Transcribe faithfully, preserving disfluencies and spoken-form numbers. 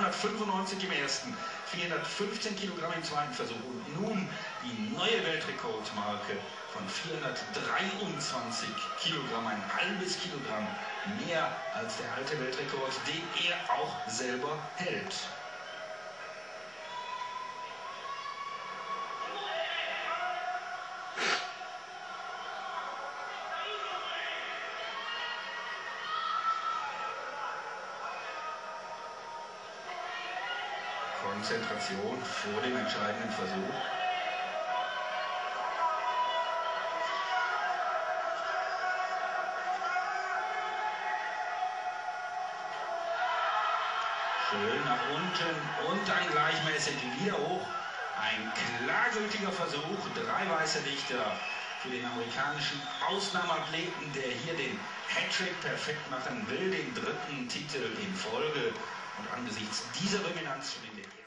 dreihundertfünfundneunzig im ersten, vierhundertfünfzehn Kilogramm im zweiten Versuch und nun die neue Weltrekordmarke von vierhundertdreiundzwanzig Kilogramm, ein halbes Kilogramm mehr als der alte Weltrekord, den er auch selber hält. Konzentration vor dem entscheidenden Versuch. Schön nach unten und dann gleichmäßig wieder hoch. Ein klargültiger Versuch. Drei weiße Lichter für den amerikanischen Ausnahmeathleten, der hier den Hattrick perfekt machen will, den dritten Titel in Folge. Und angesichts dieser Dominanz schon in der